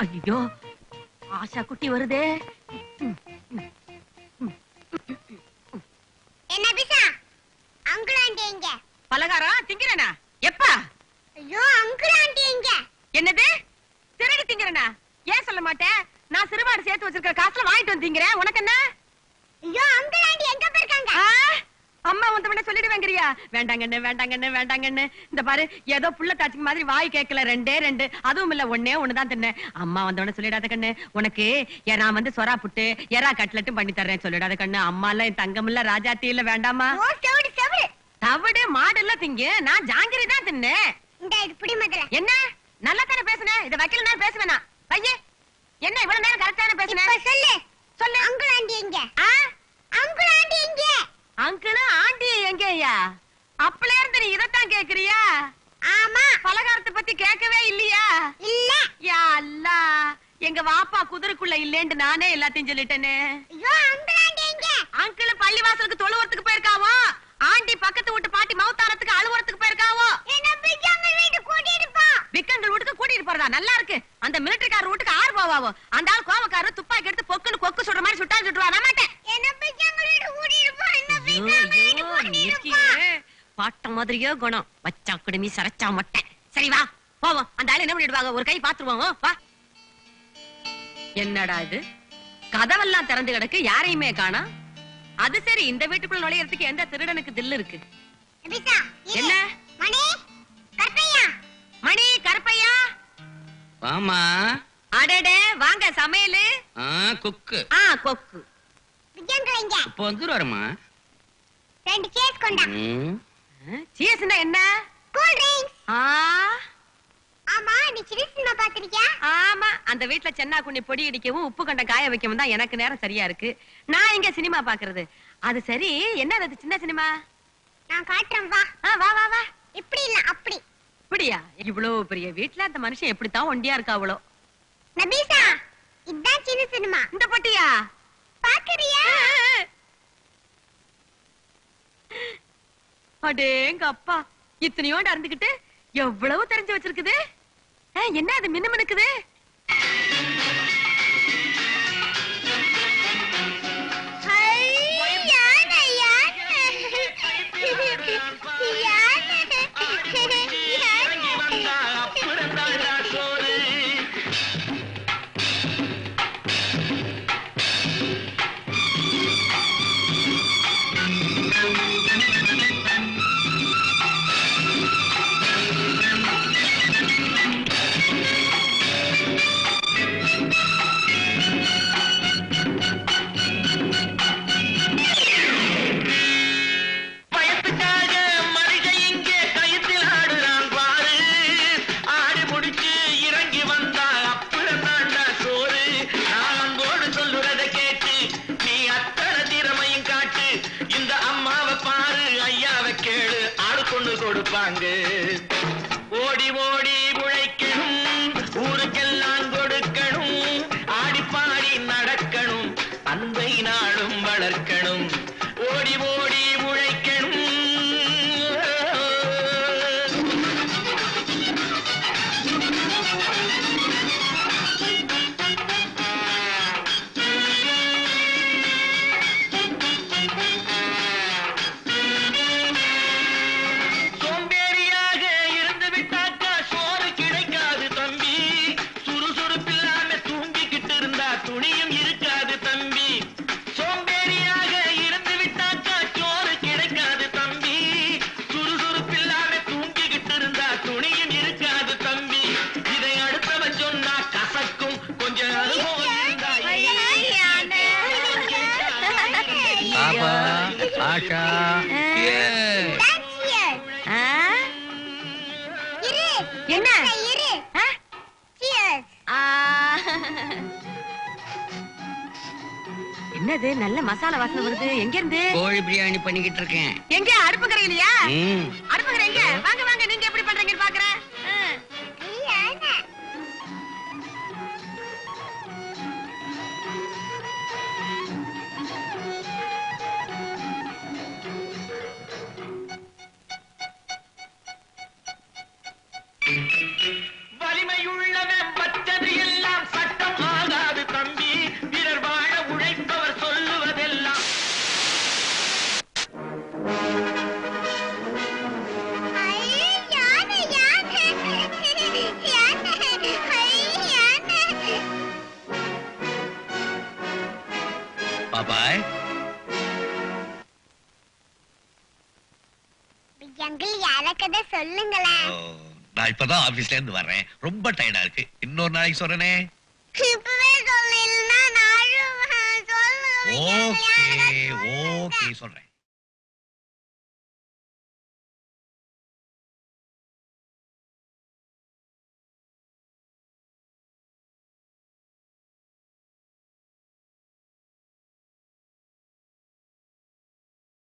ஐயோ ஆஷா குட்டி வருதே. என்ன பிசா அங்கிள் ஆண்டி எங்க? பலகாரம் திங்கிறனா? எப்பா? ஐயோ அங்கிள் ஆண்டி எங்க? என்னது திருடி திங்கிறனா? ஏன் சொல்ல மாட்டேன்? நான் சிறுவாடு சேர்த்து வச்சிருக்கிற காசுல வாங்கிட்டு வந்து திங்கிறேன். உனக்கு என்ன? ஐயோ அங்கிள் ஆண்டி எங்க போயிருக்காங்க? அம்மா உன்ட முன்ன சொல்லிடுவேங்கறியா? வேண்டாங்கண்ணே வேண்டாங்கண்ணே வேண்டாங்கண்ணே. இந்த பாரு ஏதோ புள்ள தாச்சிக்கு மாதிரி வாய் கேட்கல. ரெண்டே ரெண்டு, அதுவும் இல்ல ஒண்ணே ஒண்ணுதான் தின்னேன். அம்மா வந்தவன சொல்லிடாத கண்ணு. உனக்கு நான் வந்து சொரா புட்டு எறா கட்லெட்டும் பண்ணி தர்றேன் சொல்லிடாத கண்ணு. அம்மா எல்லாம் என் தங்கம் இல்ல ராஜாத்தி இல்ல. வேண்டாமா? தவிடு மாடு இல்ல திங்க. நான் ஜாங்கிரி தான் தின்னேன். இந்த இது புடி முதல்ல. என்ன நல்லா தானே பேசுனேன். இத வைக்கல நான் பேசுவேனா? பையே என்ன இவ்வளவு நேரம் கரெக்டான பேசுனேன்? சொல்லு சொல்லு. அங்கிள் ஆண்டி எங்க? அங்கிள் ஆண்டி எங்க? அங்கிள் ஆண்டி எங்கயா? அப்பளே இருந்து நீ இதத்தான் கேக்குறியா? ஆமா. பலகாரத்தை பத்தி கேட்கவே இல்லையா? இல்ல. யா அல்லாஹ், எங்க வாப்பா குதிரைக்குள்ள இல்லேன்னு நானே எல்லாத்தையும் சொல்லிட்டேனே. ஐயோ அங்கிள் ஆண்டி எங்க? அங்கிள் பள்ளிவாசலுக்கு தொழுவறதுக்கு போயிருக்காவோ. ஆண்டி பக்கத்து வீட்டு பாட்டி மௌத்தாரத்துக்கு அழுவறதுக்கு போயிருக்காவோ. என்ன பிக்கங்கள் வீட்டு கூட்டிட்டு போ. பிக்கங்கள் வீட்டுக்கு கூட்டிட்டு போறதா? நல்லா இருக்கு. அந்த மிலிட்டரிக்கார வீட்டுக்கு ஆறு போவாவோ. அந்த ஆள் கோவக்காரர் துப்பாக்கி எடுத்து பொக்குன்னு கொக்கு சுடுற மாதிரி சுட்டாலும் சுட்டுவா. நான் மாட்டேன். என்ன பிக்கங்கள் வீட்டு கூட்டிட்டு போ. என்ன பிக்கங்கள் வீட்டு கூட்டிட்டு போ. பாட்ட மாதிரியே குணம். வச்சா குடுமி சரச்சா மொட்டை. சரி வா போவோம். அந்த ஆளு என்ன பண்ணிடுவாங்க? ஒரு கை பாத்துருவாங்க. வா. என்னடா இது? கதவெல்லாம் திறந்து கிடக்கு, யாரையுமே காணோம். அது சரி, இந்த வீட்டுக்குள்ள நுழையறதுக்கு எந்த திருடனுக்கு தில்லு இருக்கு? என்ன? மணி கற்பையா. மணி கருப்பையா வாமா. அடடே வாங்க. சமையலு குக்கு. கொக்கு. பிக்கங்கள் எங்க? இப்போ வந்துருவாருமா. ரெண்டு கேஸ் கொண்டா. சீஸ்னா என்ன? Cool drinks. ஆமா நீ சின்ன பாத்திருக்கியா? ஆமா, அந்த வீட்ல சென்னா குண்ணி பொடி இடிக்கவும் உப்பு கண்டம் காய வைக்கவும் தான் எனக்கு நேரம் சரியா இருக்கு. நான் இங்க சினிமா பாக்குறது. அது சரி, என்ன அது சின்ன சினிமா? நான் காட்டுறேன் வா. வா வா வா. இப்படி இல்ல அப்படி. இப்படியா? இவ்வளவு பெரிய வீட்ல அந்த மனுஷன் எப்படித்தான் ஒண்டியா இருக்கா அவ்வளோ? நபீசா இதான் சின்ன சினிமா. இந்த பொட்டியா பாக்குறியா? அடேங்க அப்பா, இத்தனையோண்டு அறந்துகிட்டு எவ்வளவு தெரிஞ்சு வச்சிருக்குது. என்ன அது மின்னு மினுக்குது? ஓடி ஓடி உழைக்கணும், ஊருக்கெல்லாம் கொடுக்கணும், ஆடி பாடி நடக்கணும், அன்பை நாளும் வளர்க்கணும். ஓடி ஓடி உழைக்கணும். ஆஷா என்ன? என்னது நல்ல மசாலா வாசனை வருது? எங்க இருந்து? கோழி பிரியாணி பண்ணிக்கிட்டு இருக்கேன். எங்க அடுப்பு கரையிலையா? அடுப்பு கரை எங்க? வாங்க வாங்க, நீங்க எப்படி பண்றீங்கன்னு பாக்குறேன். வலிமையுள்ளவன் பச்சது எல்லாம் பாபாய். அங்கிள் யார கதை சொல்லுங்களேன். நான் இப்பதான் ஆபீஸ்ல இருந்து வர்றேன். ரொம்ப டயர்டா இருக்கு. இன்னொரு நாளைக்கு சொல்றேனே. இப்பவே சொல்லு, இல்லைன்னா நானும் சொல்லுவேன். ஓகே ஓகே சொல்றேன்.